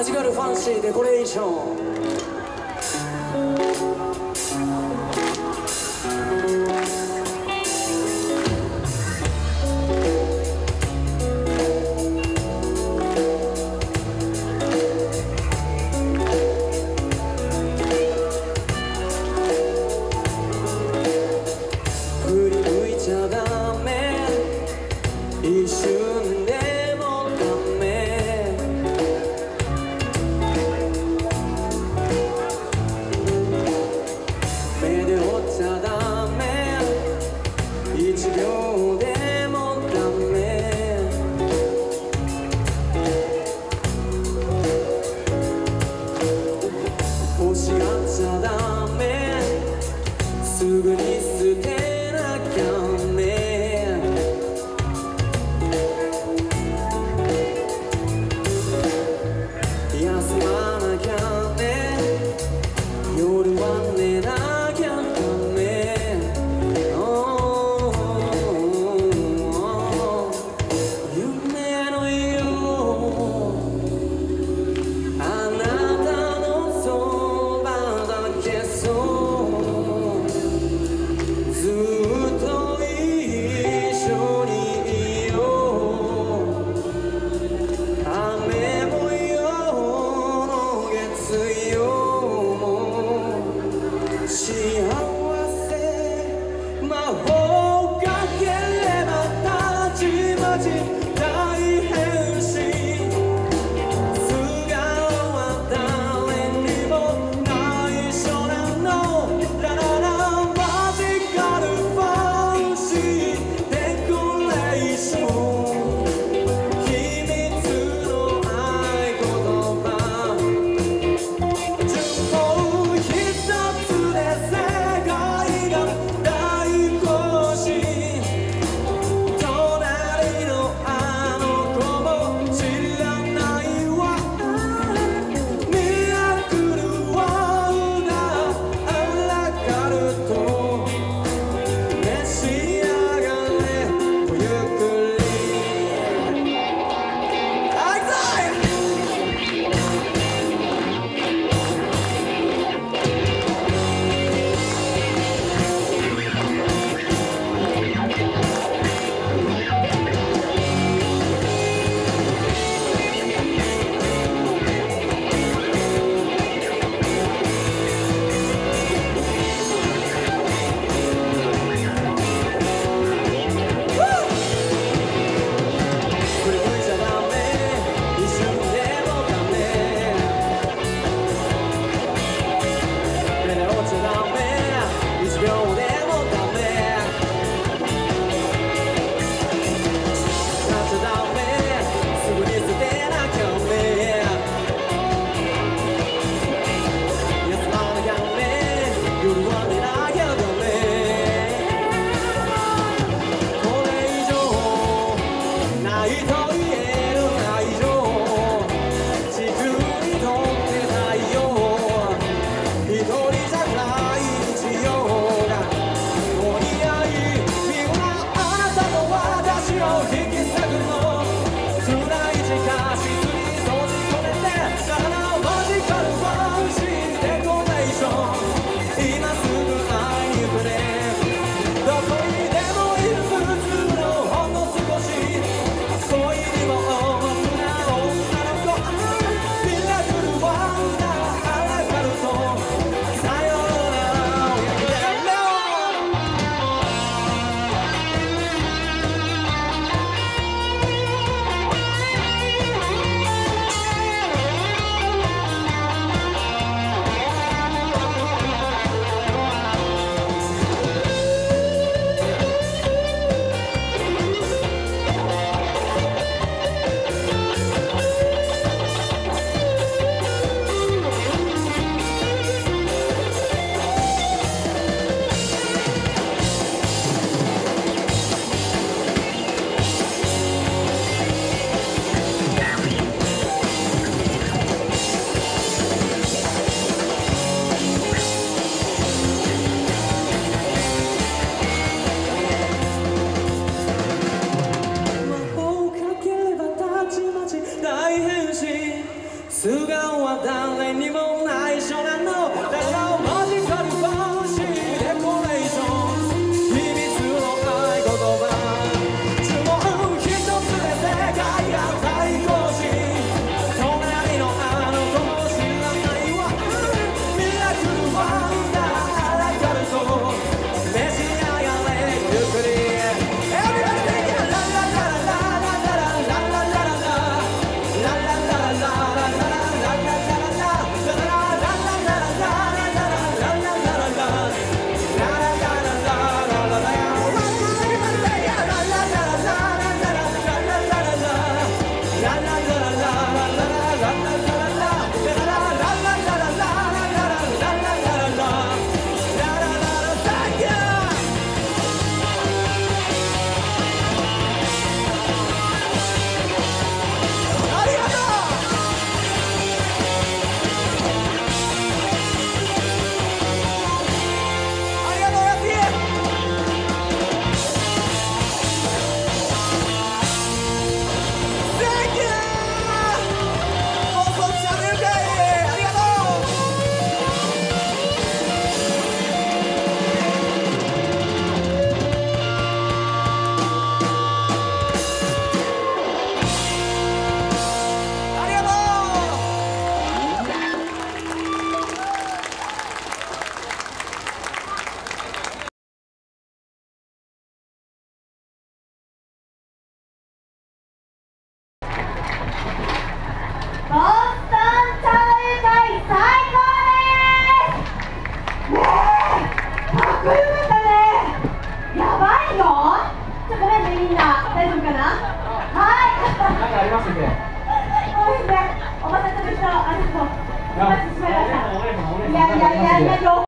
ジカルファンシーデコレーション。振り向いちゃダメ、一瞬でもダメ。目で追っちゃダメ、一秒でもダメ。欲しがっちゃダメ、すぐに捨てなきゃね。休まなきゃね、夜は寝なきゃダメ。夢のよう、あなたのそばだけ。そうずっと一緒にいよう。雨も夜の月曜も幸せ魔法かければたちまち大変身。素顔は誰にも内緒なの。ラララマジカルファンシーデコレーション。秘密の合言葉、順法一つで世界が大行進。隣のあボストン茶の湯会最高ですねえ、かっこよかったね。やばいよ。ごめんね、みんな大丈夫かな。はいなんかありましたっけ。 ごめんね、お待たせした。お待たせしまいました。 お姉さんいやいやいやいや。